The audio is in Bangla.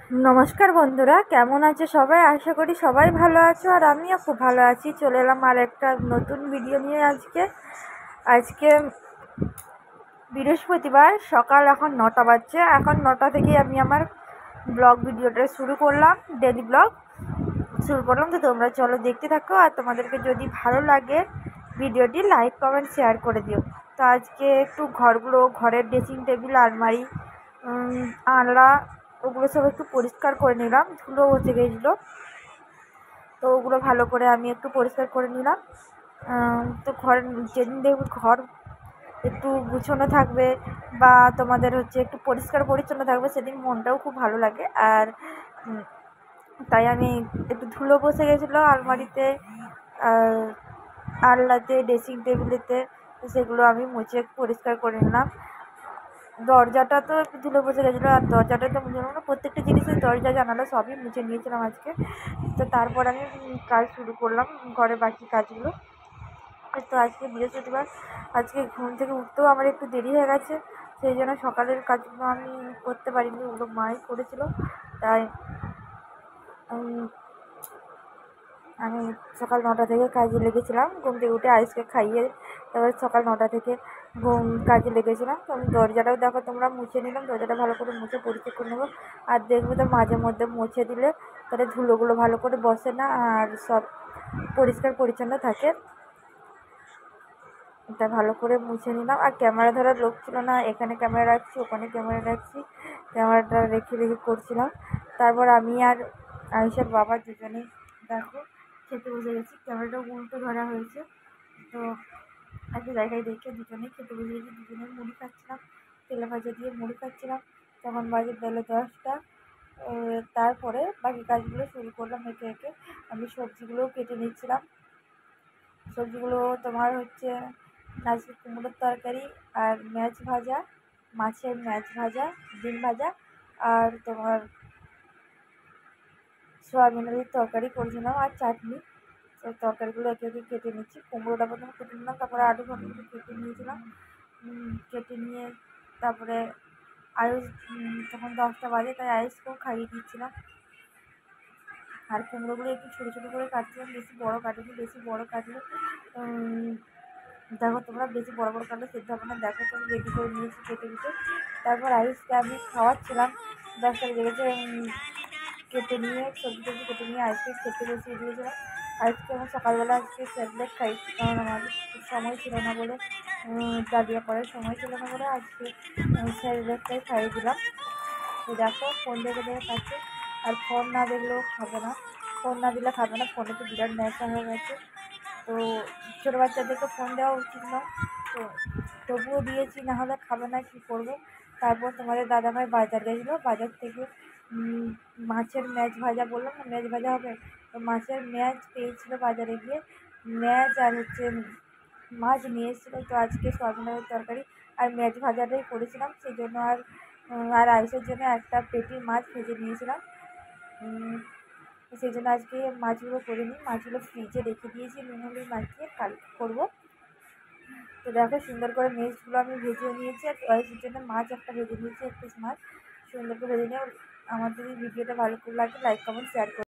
নমস্কার বন্ধুরা, কেমন আছো সবাই? আশা করি সবাই ভালো আছো আর আমিও খুব ভালো আছি। চলে এলাম আর একটা নতুন ভিডিও নিয়ে। আজকে বৃহস্পতিবার, সকাল এখন 9টা বাজছে। এখন 9টা থেকেই আমি আমার ব্লগ ভিডিওটা শুরু করলাম, ডেলি ব্লগ শুরু করলাম। তো তোমরা চলো দেখতে থাকো, আর তোমাদেরকে যদি ভালো লাগে ভিডিওটি লাইক কমেন্ট শেয়ার করে দিও। তো আজকে একটু ঘরের ড্রেসিং টেবিল, আলমারি, আনলা, ওগুলো সব একটু পরিষ্কার করে নিলাম। ধুলো বসে গেছিলো, তো ওগুলো ভালো করে আমি একটু পরিষ্কার করে নিলাম। তো যেদিন দেখবে ঘর একটু গুছানো থাকবে বা তোমাদের একটু পরিষ্কার পরিচ্ছন্ন থাকবে, সেদিন মনটাও খুব ভালো লাগে। আর তাই আমি একটু ধুলো বসে গেছিলো আলমারিতে, আলনাতে, ড্রেসিং টেবিলেতে, সেগুলো আমি মুছে পরিষ্কার করে নিলাম। দরজাটা তো একটু ধুলো বসে গেছিলো, আর দরজাটা তো মুছে না, প্রত্যেকটা জিনিসের দরজা জানালা সবই মুছে নিয়েছিলাম আজকে। তো তারপর আমি কাজ শুরু করলাম, ঘরে বাকি কাজগুলো। তো আজকে বৃহস্পতিবার, আজকে ঘুম থেকে উঠতেও আমার একটু দেরি হয়ে গেছে, সেই জন্য সকালের কাজগুলো আমি করতে পারিনি, ওগুলো মাই করেছিল। তাই আমি সকাল 9টা থেকে কাজে লেগেছিলাম। ঘুম থেকে উঠে আইসকে খাইয়ে তারপর সকাল 9টা থেকে কাজে লেগেছিলাম। তো আমি দরজাটাও দেখো তোমরা মুছে নিলাম, দরজাটা ভালো করে মুছে পরিষ্কার করে নেবো। আর দেখবে তো মাঝে মধ্যে মুছে দিলে তাহলে ধুলোগুলো ভালো করে বসে না, আর সব পরিষ্কার পরিচ্ছন্ন থাকে। এটা ভালো করে মুছে নিলাম। আর ক্যামেরা ধরার লোক ছিল না, এখানে ক্যামেরা রাখছি, ওখানে ক্যামেরা রাখছি, ক্যামেরাটা রেখে রেখে করছিলাম। তারপর আমি আর আয়েশার বাবা দুজনেই দেখো খেতে বসে গেছি। ক্যামেরাটা উল্টো ধরা হয়েছে, তো একটা জায়গায় রেখে দুজনেই খেতে বসে গেছি। দুজনেই মুড়ি খাচ্ছিলাম, তেলে ভাজা দিয়ে মুড়ি খাচ্ছিলাম। তখন বাজে বেলা 10টা। তারপরে বাকি কাজগুলো শুরু করলাম একে একে। আমি সবজিগুলোও কেটে নিচ্ছিলাম। সবজিগুলো তোমার আজকে কুমড়োর তরকারি, আর মাছের ম্যাচ ভাজা, ডিম ভাজা, আর তোমার সয়াবিন আলুর তরকারি করেছিলাম, আর চাটনি। তো তরকারিগুলো একে একে কেটে নিচ্ছি। কুমড়োটা প্রথমে কেটে নিলাম, তারপরে আলু ভালোগুলো কেটে নিয়েছিলাম। কেটে নিয়ে তারপরে আয়ুষ, তখন 10টা বাজে, তাই আয়ুষকেও খাইয়ে দিচ্ছিলাম। আর কুমড়োগুলো একটু ছোটো ছোটো করে কাটছিলাম, বেশি বড়ো কাটিনি। বেশি বড়ো কাটলে দেখো তোমরা, বেশি বড় বড় কাটলে সেদ্ধ হবে না। দেখো তুমি রেডি করে নিয়েছি কেটে কেটে। তারপর আয়ুষকে আমি খাওয়াচ্ছিলাম। 10টা বেজে গেছে। কেটে নিয়ে সবজি টবজি কেটে নিয়ে আইসকে খেতে বসিয়ে দিয়েছিলাম। আজকে আমার সকালবেলা স্যারেলাক খাইছি, কারণ আমার সময় ছিল না বলে, ডালিয়া করার সময় ছিল না বলে আজকে স্যারেলাকটাই খাইয়ে দিলাম। তো দেখো ফোন দেখে দেখে খাচ্ছে, আর ফোন না দেখলেও খাবে না। ফোন না দিলে খাবে না, ফোনে তো বিরাট নেশা হয়ে গেছে। তো ছোটো বাচ্চাদেরকে ফোন দেওয়া উচিত না, তো তবুও দিয়েছি, না হলে খাবে না, কী করবো। তারপর তোমাদের দাদাভাই বাজার গেছিলো, বাজার থেকে মাছের ম্যাচ ভাজা, বললাম না ম্যাচ ভাজা হবে, তো মাছের ম্যাচ পেয়েছিলো বাজারে গিয়ে। ম্যাচ আর মাছ নিয়ে এসেছিলো। তো আজকে সয়াবিন আলুর তরকারি আর ম্যাচ ভাজাটাই করেছিলাম, সেই জন্য। আর আইসের জন্য একটা পেটি মাছ ভেজে নিয়েছিলাম, সেই জন্য আজকে মাছগুলো করিনি। মাছগুলো ফ্রিজে রেখে দিয়েছি নুন হলুদ মাখিয়ে, কালকে করবো। তো দেখো সুন্দর করে মেজগুলো আমি ভেজে নিয়েছি, আর আইসের জন্য মাছ একটা ভেজে নিয়েছি, এক পিস মাছ সুন্দর করে ভেজে নিয়ে। আমার যদি ভিডিওটা ভালো লাগে লাইক কমেন্ট শেয়ার করো।